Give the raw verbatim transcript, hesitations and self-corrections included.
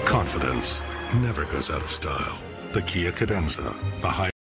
Confidence never goes out of style. The Kia Cadenza, the high